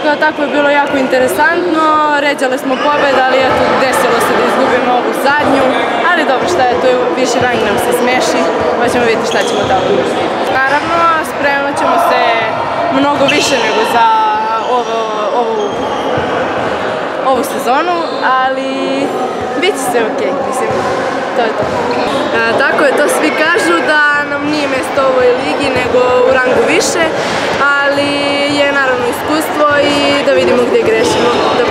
kao tako je bilo jako interesantno, ređale smo pobjede, ali eto, desilo se da izgubimo ovu zadnju, ali dobro, šta je, to je viši rang nam se smeši, pa ćemo vidjeti šta ćemo tamo. Naravno, spremat ćemo se mnogo više nego za ovu sezonu, ali bit će sve okej, mislim, to je to. Tako je, to svi kažu da nam nije mjesto u ovoj ligi nego u rangu više, ali je naravno iskustvo i da vidimo gdje grešimo.